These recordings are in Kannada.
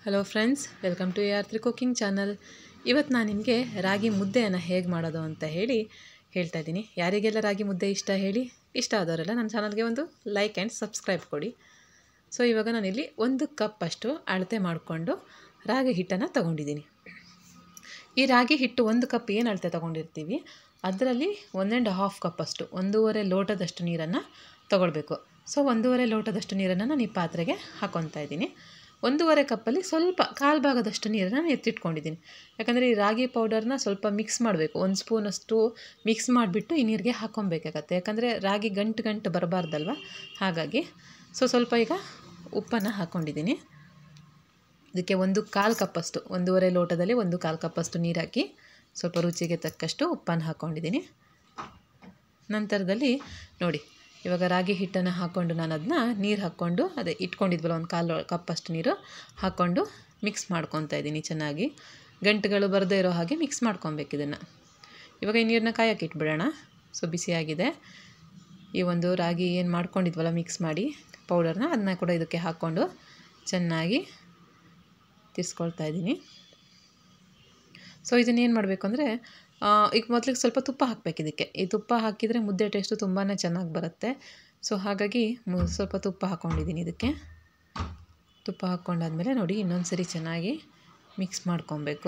Hello friends, welcome to AR3 cooking channel. ಇವತ್ತು ನಾನು ನಿಮಗೆ ರಾಗಿ ಮುದ್ದೆಯನ್ನು ಹೇಗೆ ಮಾಡೋದು ಅಂತ ಹೇಳ್ತಾ ಇದ್ದೀನಿ. ಯಾರಿಗೆಲ್ಲ ರಾಗಿ ಮುದ್ದೆ ಇಷ್ಟ ಹೇಳಿ, ಇಷ್ಟ ಆದವರೆಲ್ಲ ನನ್ನ ಚಾನಲ್ಗೆ ಒಂದು ಲೈಕ್ ಆ್ಯಂಡ್ ಸಬ್ಸ್ಕ್ರೈಬ್ ಕೊಡಿ. ಸೊ ಇವಾಗ ನಾನಿಲ್ಲಿ 1 ಕಪ್ ಅಷ್ಟು ಅಳತೆ ಮಾಡಿಕೊಂಡು ರಾಗಿ ಹಿಟ್ಟನ್ನು ತೊಗೊಂಡಿದ್ದೀನಿ. ಈ ರಾಗಿ ಹಿಟ್ಟು 1 ಕಪ್ ಏನು ಅಳತೆ ತೊಗೊಂಡಿರ್ತೀವಿ ಅದರಲ್ಲಿ 1.5 ಕಪ್ ಅಷ್ಟು 1.5 ಲೋಟದಷ್ಟು ನೀರನ್ನು ತೊಗೊಳ್ಬೇಕು. ಸೊ 1.5 ಲೋಟದಷ್ಟು ನೀರನ್ನು ನಾನು ಈ ಪಾತ್ರೆಗೆ ಹಾಕ್ಕೊತಾ ಇದ್ದೀನಿ. 1.5 ಕಪ್ಪಲ್ಲಿ ಸ್ವಲ್ಪ ಕಾಲು ಭಾಗದಷ್ಟು ನೀರನ್ನು ನಾನು ಎತ್ತಿಟ್ಕೊಂಡಿದ್ದೀನಿ. ಯಾಕಂದರೆ ಈ ರಾಗಿ ಪೌಡರ್ನ ಸ್ವಲ್ಪ ಮಿಕ್ಸ್ ಮಾಡಬೇಕು. 1 ಸ್ಪೂನಷ್ಟು ಮಿಕ್ಸ್ ಮಾಡಿಬಿಟ್ಟು ಈ ನೀರಿಗೆ ಹಾಕ್ಕೊಬೇಕಾಗತ್ತೆ. ಯಾಕಂದರೆ ರಾಗಿ ಗಂಟು ಬರಬಾರ್ದಲ್ವ, ಹಾಗಾಗಿ ಸ್ವಲ್ಪ ಈಗ ಉಪ್ಪನ್ನು ಹಾಕ್ಕೊಂಡಿದ್ದೀನಿ. ಇದಕ್ಕೆ 1/4 ಕಪ್ಪಷ್ಟು 1.5 ಲೋಟದಲ್ಲಿ 1/4 ಕಪ್ಪಷ್ಟು ನೀರು ಹಾಕಿ ಸ್ವಲ್ಪ ರುಚಿಗೆ ತಕ್ಕಷ್ಟು ಉಪ್ಪನ್ನು ಹಾಕ್ಕೊಂಡಿದ್ದೀನಿ. ನಂತರದಲ್ಲಿ ನೋಡಿ, ಇವಾಗ ರಾಗಿ ಹಿಟ್ಟನ್ನು ಹಾಕ್ಕೊಂಡು ನಾನು ಅದನ್ನ ನೀರು ಹಾಕ್ಕೊಂಡು ಅದೇ ಇಟ್ಕೊಂಡಿದ್ವಲ್ಲ 1/4 ಕಪ್ಪಷ್ಟು ನೀರು ಹಾಕ್ಕೊಂಡು ಮಿಕ್ಸ್ ಮಾಡ್ಕೊತಾ ಇದ್ದೀನಿ. ಚೆನ್ನಾಗಿ ಗಂಟುಗಳು ಬರದೇ ಇರೋ ಹಾಗೆ ಮಿಕ್ಸ್ ಮಾಡ್ಕೊಬೇಕು ಇದನ್ನು. ಇವಾಗ ಈ ನೀರನ್ನ ಕಾಯಕ್ಕೆ ಇಟ್ಬಿಡೋಣ. ಸೊ ಬಿಸಿಯಾಗಿದೆ. ಈ ಒಂದು ರಾಗಿ ಏನು ಮಾಡ್ಕೊಂಡಿದ್ವಲ್ಲ ಮಿಕ್ಸ್ ಮಾಡಿ ಪೌಡರ್ನ, ಅದನ್ನ ಕೂಡ ಇದಕ್ಕೆ ಹಾಕ್ಕೊಂಡು ಚೆನ್ನಾಗಿ ತಿರ್ಸ್ಕೊಳ್ತಾ ಇದ್ದೀನಿ. ಸೊ ಇದನ್ನೇನು ಮಾಡಬೇಕು ಅಂದರೆ, ಈಗ ಮೊದಲಿಗೆ ಸ್ವಲ್ಪ ತುಪ್ಪ ಹಾಕಬೇಕು ಇದಕ್ಕೆ. ಈ ತುಪ್ಪ ಹಾಕಿದರೆ ಮುದ್ದೆ ಟೇಸ್ಟು ತುಂಬಾ ಚೆನ್ನಾಗಿ ಬರುತ್ತೆ. ಸೊ ಹಾಗಾಗಿ ಸ್ವಲ್ಪ ತುಪ್ಪ ಹಾಕ್ಕೊಂಡಿದ್ದೀನಿ ಇದಕ್ಕೆ. ತುಪ್ಪ ಹಾಕ್ಕೊಂಡಾದ್ಮೇಲೆ ನೋಡಿ, ಇನ್ನೊಂದು ಸರಿ ಚೆನ್ನಾಗಿ ಮಿಕ್ಸ್ ಮಾಡ್ಕೊಬೇಕು.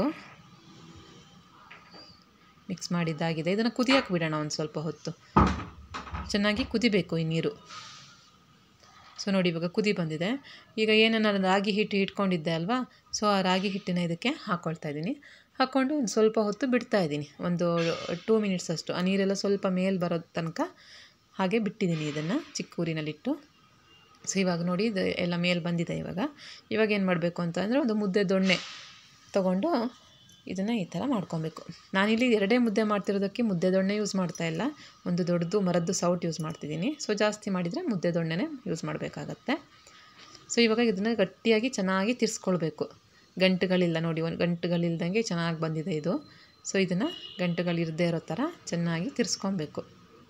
ಮಿಕ್ಸ್ ಮಾಡಿದ್ದಾಗಿದೆ. ಇದನ್ನು ಕುದಿಯೋಕೆ ಬಿಡೋಣ ಒಂದು ಸ್ವಲ್ಪ ಹೊತ್ತು. ಚೆನ್ನಾಗಿ ಕುದಿಬೇಕು ಈ ನೀರು. ಸೊ ನೋಡಿ, ಇವಾಗ ಕುದಿ ಬಂದಿದೆ. ಈಗ ಏನು ನಾನು ರಾಗಿ ಹಿಟ್ಟು ಇಟ್ಕೊಂಡಿದ್ದೆ ಅಲ್ವಾ, ಸೊ ಆ ರಾಗಿ ಹಿಟ್ಟಿನ ಇದಕ್ಕೆ ಹಾಕ್ಕೊಳ್ತಾ ಇದ್ದೀನಿ. ಹಾಕ್ಕೊಂಡು ಒಂದು ಸ್ವಲ್ಪ ಹೊತ್ತು ಬಿಡ್ತಾ ಇದ್ದೀನಿ, ಒಂದು 2 ಮಿನಿಟ್ಸ್ ಅಷ್ಟು. ಆ ನೀರೆಲ್ಲ ಸ್ವಲ್ಪ ಮೇಲೆ ಬರೋ ತನಕ ಹಾಗೆ ಬಿಟ್ಟಿದ್ದೀನಿ ಇದನ್ನು ಚಿಕ್ಕ ಊರಿನಲ್ಲಿಟ್ಟು. ಸೊ ಇವಾಗ ನೋಡಿ, ಇದು ಎಲ್ಲ ಮೇಲೆ ಬಂದಿದೆ. ಇವಾಗ ಏನು ಮಾಡಬೇಕು ಅಂತ ಅಂದರೆ, ಒಂದು ಮುದ್ದೆ ದೊಣ್ಣೆ ತೊಗೊಂಡು ಇದನ್ನು ಈ ಥರ ಮಾಡ್ಕೊಬೇಕು. ನಾನಿಲ್ಲಿ 2 ಮುದ್ದೆ ಮಾಡ್ತಿರೋದಕ್ಕೆ ಮುದ್ದೆ ದೊಣ್ಣೆ ಯೂಸ್ ಮಾಡ್ತಾಯಿಲ್ಲ, ಒಂದು ದೊಡ್ಡದು ಮರದ್ದು ಸೌಟ್ ಯೂಸ್ ಮಾಡ್ತಿದ್ದೀನಿ. ಸೊ ಜಾಸ್ತಿ ಮಾಡಿದರೆ ಮುದ್ದೆ ದೊಣ್ಣೆನೇ ಯೂಸ್ ಮಾಡಬೇಕಾಗತ್ತೆ. ಸೊ ಇವಾಗ ಇದನ್ನು ಗಟ್ಟಿಯಾಗಿ ಚೆನ್ನಾಗಿ ತಿರ್ಸ್ಕೊಳ್ಬೇಕು. ಗಂಟುಗಳಿಲ್ಲ ನೋಡಿ, ಒಂದು ಗಂಟುಗಳಿಲ್ದಂಗೆ ಚೆನ್ನಾಗಿ ಬಂದಿದೆ ಇದು. ಸೊ ಇದನ್ನು ಗಂಟುಗಳಿರದೇ ಇರೋ ಥರ ಚೆನ್ನಾಗಿ ತಿರ್ಸ್ಕೊಬೇಕು.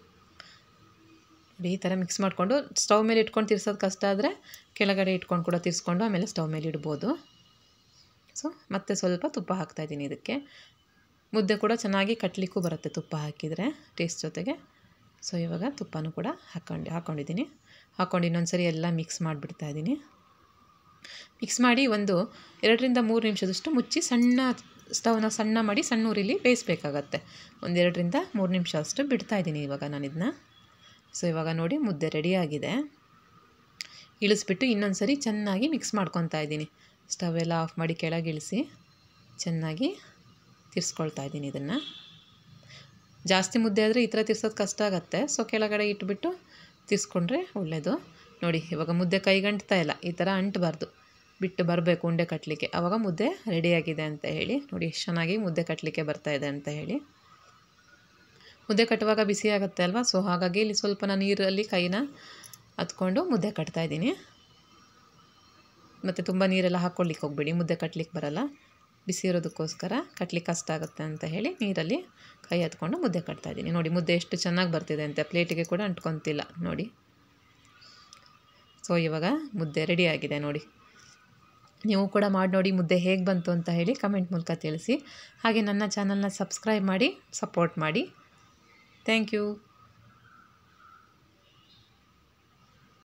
ಈ ಥರ ಮಿಕ್ಸ್ ಮಾಡಿಕೊಂಡು ಸ್ಟವ್ ಮೇಲೆ ಇಟ್ಕೊಂಡು ತಿರ್ಸೋದು ಕಷ್ಟ ಆದರೆ ಕೆಳಗಡೆ ಇಟ್ಕೊಂಡು ಕೂಡ ತಿರ್ಸ್ಕೊಂಡು ಆಮೇಲೆ ಸ್ಟವ್ ಮೇಲೆ ಇಡ್ಬೋದು. ಸೊ ಮತ್ತೆ ಸ್ವಲ್ಪ ತುಪ್ಪ ಹಾಕ್ತಾಯಿದ್ದೀನಿ ಇದಕ್ಕೆ. ಮುದ್ದೆ ಕೂಡ ಚೆನ್ನಾಗಿ ಕಟ್ಟಲಿಕ್ಕೂ ಬರುತ್ತೆ ತುಪ್ಪ ಹಾಕಿದರೆ ಟೇಸ್ಟ್ ಜೊತೆಗೆ. ಸೊ ಇವಾಗ ತುಪ್ಪನೂ ಕೂಡ ಹಾಕ್ಕೊಂಡಿದ್ದೀನಿ. ಹಾಕ್ಕೊಂಡು ಇನ್ನೊಂದು ಸರಿ ಎಲ್ಲ ಮಿಕ್ಸ್ ಮಾಡಿಬಿಡ್ತಾ ಇದ್ದೀನಿ. ಮಿಕ್ಸ್ ಮಾಡಿ ಒಂದು 2ರಿಂದ 3 ನಿಮಿಷದಷ್ಟು ಮುಚ್ಚಿ ಸ್ಟವ್ನ ಸಣ್ಣ ಮಾಡಿ ಸಣ್ಣ ಊರಿಲಿ ಬೇಯಿಸಬೇಕಾಗತ್ತೆ. ಒಂದು 2ರಿಂದ 3 ನಿಮಿಷ ಅಷ್ಟು ಬಿಡ್ತಾಯಿದ್ದೀನಿ ಇವಾಗ ನಾನು ಇದನ್ನ. ಸೊ ಇವಾಗ ನೋಡಿ, ಮುದ್ದೆ ರೆಡಿಯಾಗಿದೆ. ಇಳಿಸ್ಬಿಟ್ಟು ಇನ್ನೊಂದು ಸರಿ ಚೆನ್ನಾಗಿ ಮಿಕ್ಸ್ ಮಾಡ್ಕೊತಾ ಇದ್ದೀನಿ. ಸ್ಟವ್ ಎಲ್ಲ ಆಫ್ ಮಾಡಿ ಕೆಳಗೆ ಇಳಿಸಿ ಚೆನ್ನಾಗಿ ತಿರ್ಸ್ಕೊಳ್ತಾ ಇದ್ದೀನಿ ಇದನ್ನು. ಜಾಸ್ತಿ ಮುದ್ದೆ ಆದರೆ ಈ ಥರ ತಿರ್ಸೋದು ಕಷ್ಟ ಆಗುತ್ತೆ. ಸೊ ಕೆಳಗಡೆ ಇಟ್ಬಿಟ್ಟು ತಿರ್ಸ್ಕೊಂಡ್ರೆ ಒಳ್ಳೆಯದು. ನೋಡಿ, ಇವಾಗ ಮುದ್ದೆ ಕೈಗಂಟ್ತಾ ಇಲ್ಲ, ಈ ಥರ ಅಂಟಬಾರ್ದು, ಬಿಟ್ಟು ಬರಬೇಕು ಉಂಡೆ ಕಟ್ಟಲಿಕ್ಕೆ. ಆವಾಗ ಮುದ್ದೆ ರೆಡಿಯಾಗಿದೆ ಅಂತ ಹೇಳಿ. ನೋಡಿ ಎಷ್ಟು ಚೆನ್ನಾಗಿ ಮುದ್ದೆ ಕಟ್ಟಲಿಕ್ಕೆ ಬರ್ತಾಯಿದೆ ಅಂತ ಹೇಳಿ. ಮುದ್ದೆ ಕಟ್ಟುವಾಗ ಬಿಸಿ ಆಗುತ್ತೆ ಅಲ್ವಾ, ಸೊ ಹಾಗಾಗಿ ಇಲ್ಲಿ ಸ್ವಲ್ಪ ನಾನು ನೀರಲ್ಲಿ ಕೈನ ಹತ್ಕೊಂಡು ಮುದ್ದೆ ಕಟ್ತಾಯಿದ್ದೀನಿ. ಮತ್ತು ತುಂಬ ನೀರೆಲ್ಲ ಹಾಕ್ಕೊಳ್ಳಿಕ್ಕೆ ಹೋಗಬೇಡಿ, ಮುದ್ದೆ ಕಟ್ಟಲಿಕ್ಕೆ ಬರಲ್ಲ. ಬಿಸಿ ಇರೋದಕ್ಕೋಸ್ಕರ ಕಟ್ಲಿಕ್ಕೆ ಕಷ್ಟ ಆಗುತ್ತೆ ಅಂತ ಹೇಳಿ ನೀರಲ್ಲಿ ಕೈ ಹತ್ಕೊಂಡು ಮುದ್ದೆ ಕಟ್ತಾಯಿದ್ದೀನಿ. ನೋಡಿ ಮುದ್ದೆ ಎಷ್ಟು ಚೆನ್ನಾಗಿ ಬರ್ತಿದೆ ಅಂತ, ಪ್ಲೇಟಿಗೆ ಕೂಡ ಅಂಟ್ಕೊತಿಲ್ಲ ನೋಡಿ. ಸೊ ಇವಾಗ ಮುದ್ದೆ ರೆಡಿಯಾಗಿದೆ ನೋಡಿ. ನೀವು ಕೂಡ ಮಾಡಿ ನೋಡಿ, ಮುದ್ದೆ ಹೇಗೆ ಬಂತು ಅಂತ ಹೇಳಿ ಕಮೆಂಟ್ ಮೂಲಕ ತಿಳಿಸಿ. ಹಾಗೆ ನನ್ನ ಚಾನಲ್ನ ಸಬ್ಸ್ಕ್ರೈಬ್ ಮಾಡಿ ಸಪೋರ್ಟ್ ಮಾಡಿ. Thank you.